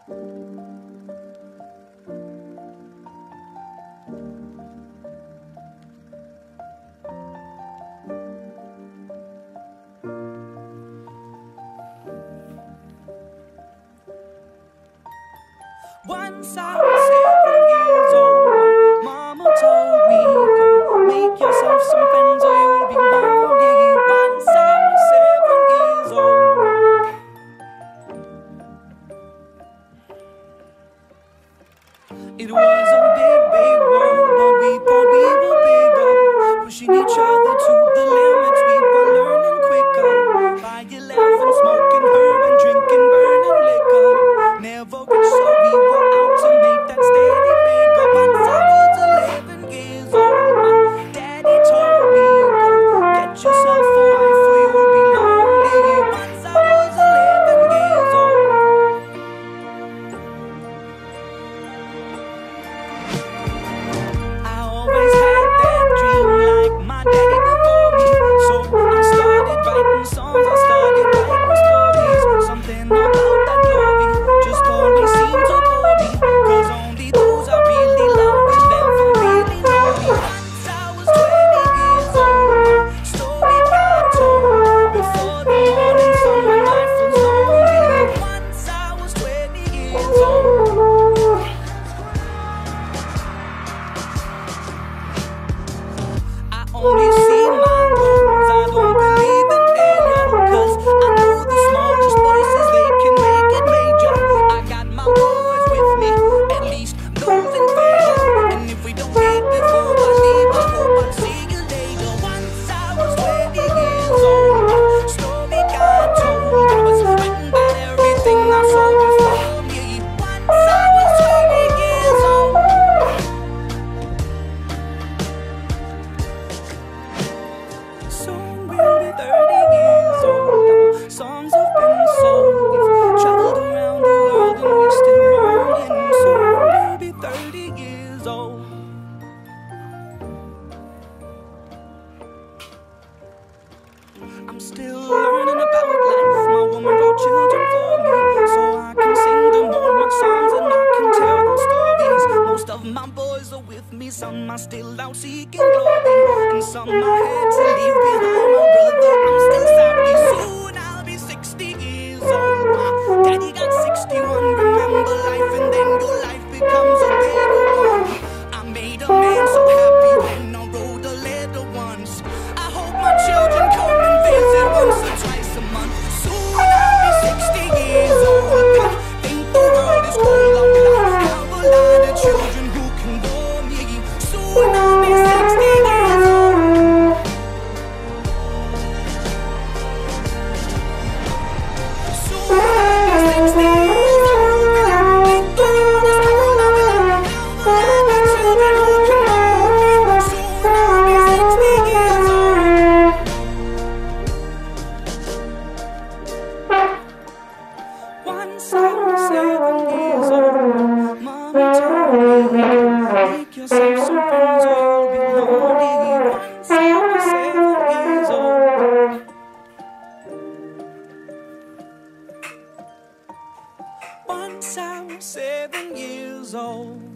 Once I was 7 years old, Mama told me, go make yourself some friends or you'll be lonely. Once I was 7 years old. It was a big, big world, but we thought we were bigger, pushing each other to the limits. We were learning quicker. By 11, smoking herb and drinking burning liquor. Never rich, so we were out to make that steady figure. Once I was 11 years old, my daddy told me, go get yourself a wife or you'll be lonely. Once I was 11 years old. I always had that dream like my daddy before me, so I started writing songs, I started writing stories. Something about that glory just always seemed to bore me, 'cause only those I really love will never really know me. Once I was 20 years old, my story got told before the morning sun when life was lonely. Once I was 20 years old. I only see my goals, I don't believe in failure, 'cause I know the smallest voices, they can make it major. I got my boys with me, at least those in favor, and if we don't meet before I leave, I hope I'll see you later. Once I was 20 years old, my story got told. I was written about everything I saw before me. Once I was 20 years old. Soon we'll be 30 years old. Our songs have been sold. We've traveled around the world and we're still rolling. Soon we'll be 30 years old. I'm still learning about life. My woman brought children for me, so I can sing them all my songs and I can tell them stories. Most of my boys are with me, some are still out seeking glory, and some I had to leave behind. My brother, I'm still sorry. Soon I'll be 60 years old. My daddy got 61. Remember life, and then your life becomes a better one. I made a man so happy when I wrote a letter once. I hope my children come and visit once or twice a month. Soon I'll be 60 years old. I think the world is cold. I will have a lot of children who can bore me. Soon I'll be 60 years old. Soon I'll be 60 years old. I think the world is cold. I will have a lot of children who can bore me. Soon I'll be 60 years old. Once I was 7 years old, Mama told me, make yourself some friends or you'll be lonely. Once I was 7 years old. Once I was 7 years old.